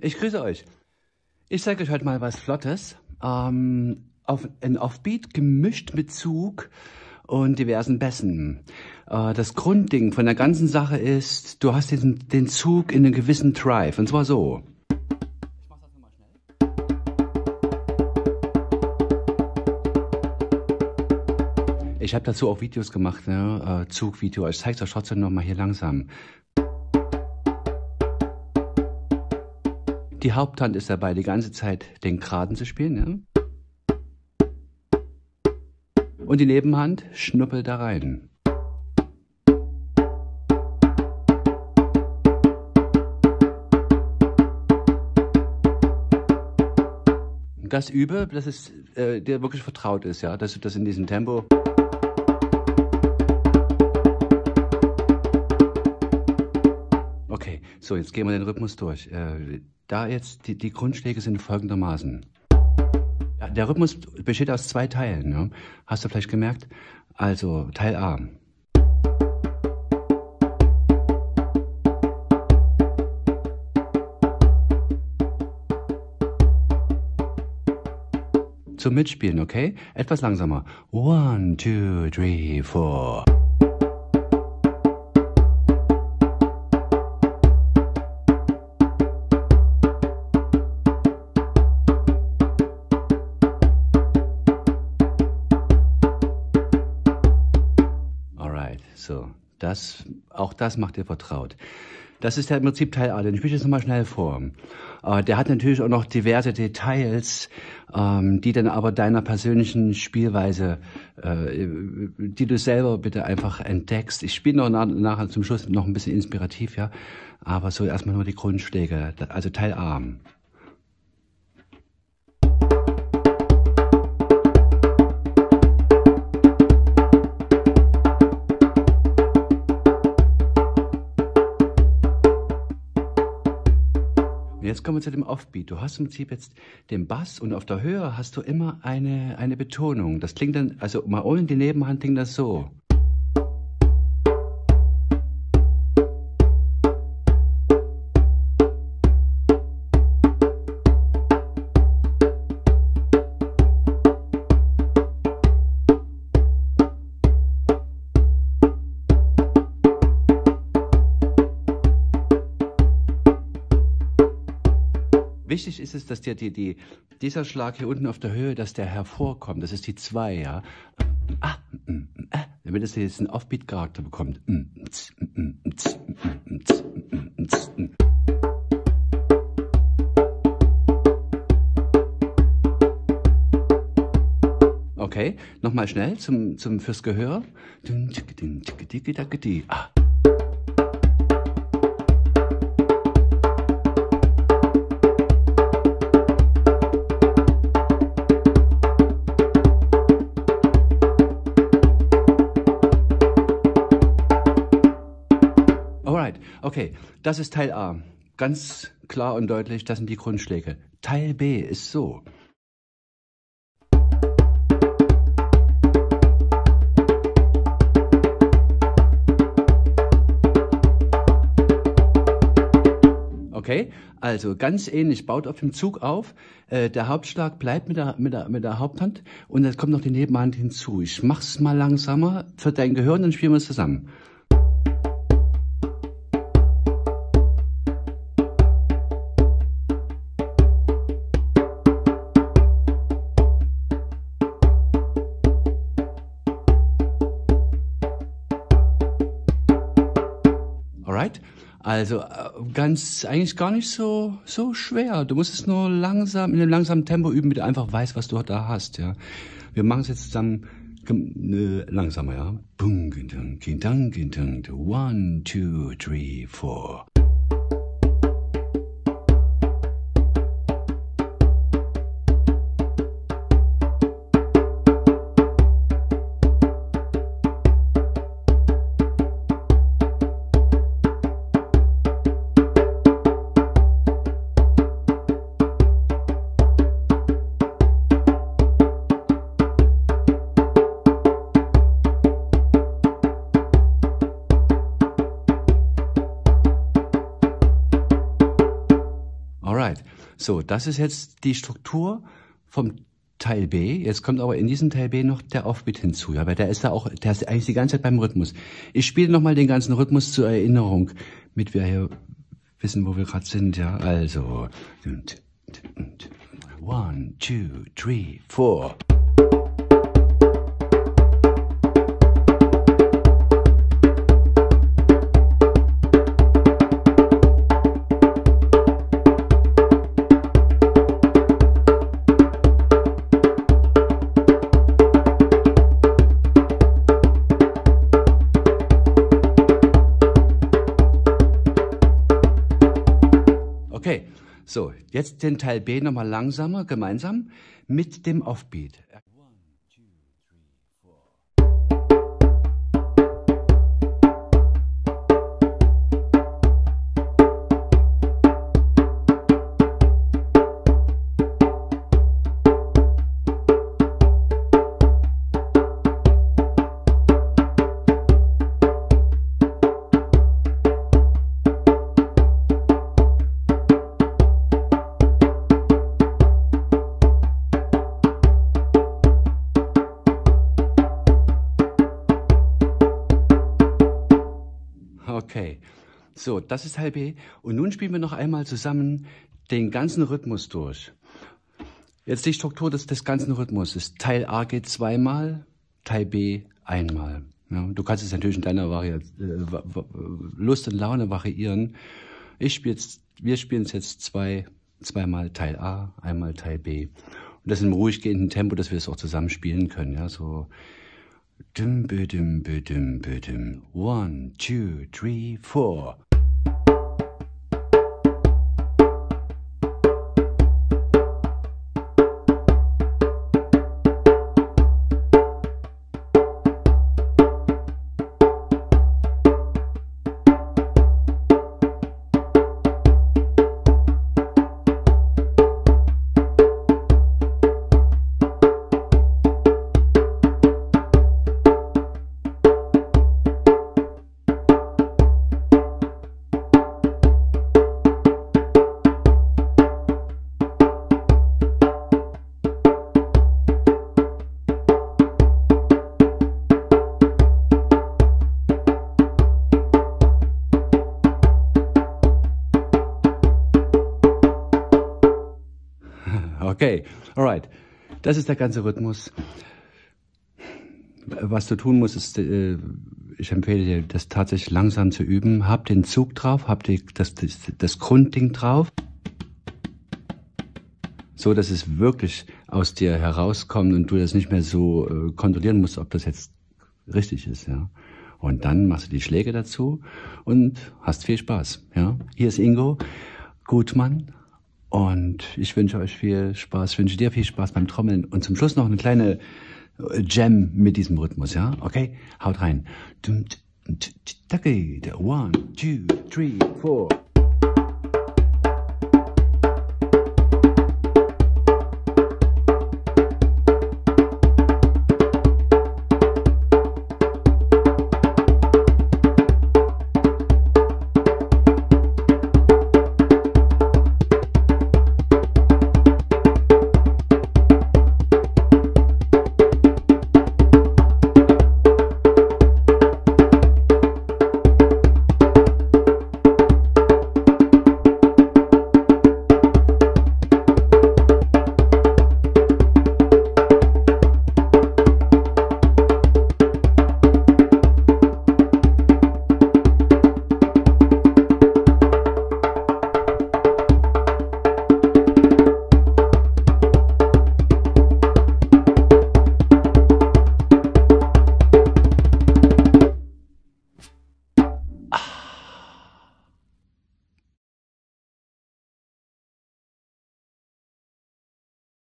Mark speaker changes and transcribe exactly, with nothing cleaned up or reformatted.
Speaker 1: Ich grüße euch. Ich zeige euch heute mal was Flottes. Ähm, auf, ein Offbeat gemischt mit Zug und diversen Bässen. Äh, das Grundding von der ganzen Sache ist, du hast diesen, den Zug in einem gewissen Drive. Und zwar so. Ich mach das nochmal schnell. Ich habe dazu auch Videos gemacht, ne? äh, Zugvideo. Ich zeige es euch trotzdem nochmal hier langsam. Die Haupthand ist dabei, die ganze Zeit den Geraden zu spielen. Ja? Und die Nebenhand schnuppelt da rein. Das übe, dass es äh, dir wirklich vertraut ist, ja, dass du das in diesem Tempo. Okay, so jetzt gehen wir den Rhythmus durch. Äh, da jetzt die, die Grundschläge sind folgendermaßen. Ja, der Rhythmus besteht aus zwei Teilen. Ne? Hast du vielleicht gemerkt? Also Teil A. Zum Mitspielen, okay? Etwas langsamer. One, two, three, four. So, das, auch das macht ihr vertraut. Das ist ja im Prinzip Teil A, den spiele ich jetzt nochmal schnell vor. Äh, der hat natürlich auch noch diverse Details, ähm, die dann aber deiner persönlichen Spielweise, äh, die du selber bitte einfach entdeckst. Ich spiele noch nach, nachher zum Schluss noch ein bisschen inspirativ, ja, aber so erstmal nur die Grundschläge, also Teil A. Jetzt kommen wir zu dem Offbeat. Du hast im Prinzip jetzt den Bass und auf der Höhe hast du immer eine, eine Betonung. Das klingt dann, also mal ohne die Nebenhand klingt das so. Wichtig ist es, dass dir die, die, dieser Schlag hier unten auf der Höhe, dass der hervorkommt. Das ist die zwei, ja. Ah, damit es jetzt einen Offbeat-Charakter bekommt. Okay, nochmal schnell zum, zum, fürs Gehör. Ah. Alright, okay, das ist Teil A. Ganz klar und deutlich, das sind die Grundschläge. Teil B ist so. Okay, also ganz ähnlich, baut auf dem Zug auf, äh, der Hauptschlag bleibt mit der, mit, der, mit der Haupthand und jetzt kommt noch die Nebenhand hinzu. Ich mach's mal langsamer für dein Gehör und dann spielen wir es zusammen. Alright? Also ganz eigentlich gar nicht so so schwer. Du musst es nur langsam in einem langsamen Tempo üben, damit du einfach weißt, was du da hast. Ja, wir machen es jetzt zusammen äh, langsamer. Ja, one, two, three, four. Alright. So, das ist jetzt die Struktur vom Teil B. Jetzt kommt aber in diesem Teil B noch der Offbeat hinzu, ja, weil der ist da auch, der ist eigentlich die ganze Zeit beim Rhythmus. Ich spiele nochmal den ganzen Rhythmus zur Erinnerung, damit wir hier wissen, wo wir gerade sind, ja. Also, one, two, three, four. Okay, so, jetzt den Teil B nochmal langsamer, gemeinsam, mit dem Offbeat. Okay, so, das ist Teil B. Und nun spielen wir noch einmal zusammen den ganzen Rhythmus durch. Jetzt die Struktur des, des ganzen Rhythmus. Teil A geht zweimal, Teil B einmal. Ja, du kannst es natürlich in deiner Variation, äh, Lust und Laune variieren. Ich spiele jetzt, wir spielen es jetzt zwei, zweimal Teil A, einmal Teil B. Und das in einem ruhig gehenden Tempo, dass wir es auch zusammen spielen können. Ja, so. Dum, bidum, bidum, bidum. One, two, three, four. Okay, alright. Das ist der ganze Rhythmus. Was du tun musst, ist, äh, ich empfehle dir, das tatsächlich langsam zu üben. Hab den Zug drauf, hab die, das, das, das Grundding drauf. So, dass es wirklich aus dir herauskommt und du das nicht mehr so äh, kontrollieren musst, ob das jetzt richtig ist, ja. Und dann machst du die Schläge dazu und hast viel Spaß, ja. Hier ist Ingo Gutmann. Und ich wünsche euch viel Spaß, wünsche dir viel Spaß beim Trommeln. Und zum Schluss noch eine kleine Jam mit diesem Rhythmus, ja? Okay? Haut rein. One, two, three, four.